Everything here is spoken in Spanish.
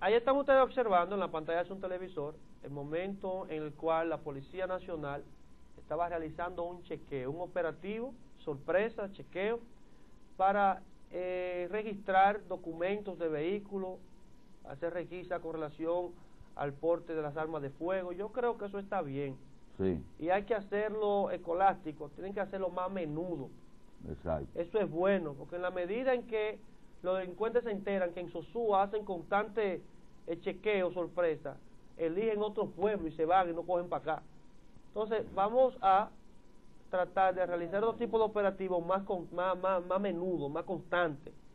Ahí están ustedes observando en la pantalla de un televisor el momento en el cual la Policía Nacional estaba realizando un chequeo, un operativo, sorpresa, chequeo, para registrar documentos de vehículos, hacer requisa con relación al porte de las armas de fuego. Yo creo que eso está bien. Sí. Y hay que hacerlo escolástico, tienen que hacerlo más a menudo. Exacto. Eso es bueno, porque en la medida en que los delincuentes se enteran que en Sosúa hacen constante chequeo, sorpresa, eligen otro pueblo y se van y no cogen para acá. Entonces vamos a tratar de realizar otro tipo de operativos más menudo, más constante.